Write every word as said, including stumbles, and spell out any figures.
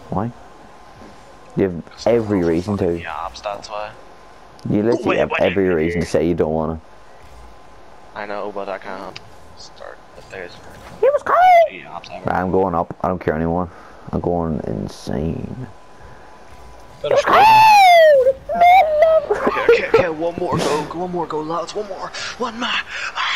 Why? You have every reason to. Jobs, that's why. You literally Wait, have wait. every reason to say you don't want I know, but I can't start if there's. He was cold! Jobs to. I'm going up. I don't care anymore. I'm going insane. Better It was score. cold! Okay, okay, okay, one more go, one more go, lads, one more, one more.